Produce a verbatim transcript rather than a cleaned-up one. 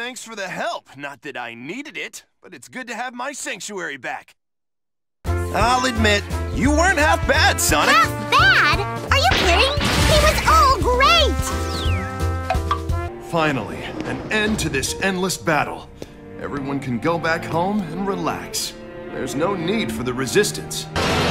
thanks for the help. Not that I needed it, but it's good to have my sanctuary back. I'll admit, you weren't half bad, Sonic. Half bad? Are you kidding? He was all great! Finally, an end to this endless battle. Everyone can go back home and relax. There's no need for the resistance.